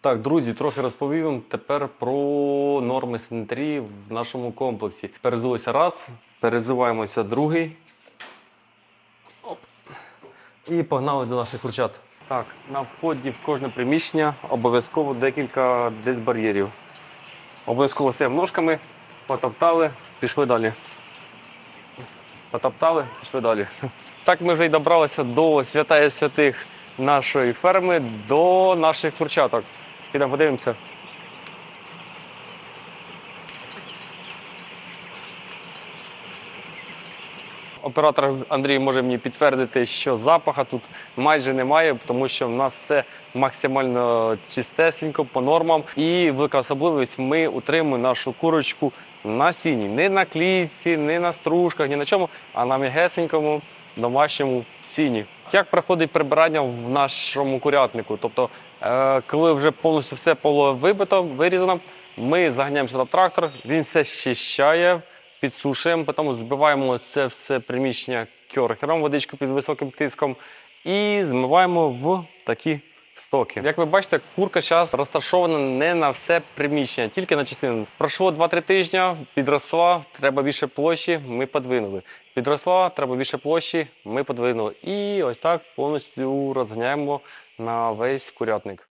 Так, друзі, трохи розповім тепер про норми санітарії в нашому комплексі. Перезулися раз, перезуваємося другий. Оп. І погнали до наших курчат. Так, на вході в кожне приміщення обов'язково декілька дисбар'єрів. Обов'язково стоїмо ножками, потоптали, пішли далі. Потоптали, пішли далі. Так ми вже й добралися до святая святих нашої ферми, до наших курчаток. Підемо подивимося. Оператор Андрій може мені підтвердити, що запаху тут майже немає, тому що в нас все максимально чистесенько, по нормам. І велика особливість – ми утримуємо нашу курочку на сіні. Не на клітці, не на стружках, ні на чому, а на м'ягесенькому домашньому сіні. Як проходить прибирання в нашому курятнику? Тобто, коли вже повністю все поле вибито, вирізано, ми заганяємо сюди трактор, він все щищає, підсушуємо, потім збиваємо це все приміщення керхером, водичку під високим тиском і змиваємо в такі стоки. Як ви бачите, курка зараз розташована не на все приміщення, тільки на частину. Пройшло 2-3 тижні, підросла, треба більше площі, ми подвинули. Підросла, треба більше площі, ми подвинули. І ось так повністю розганяємо на весь курятник.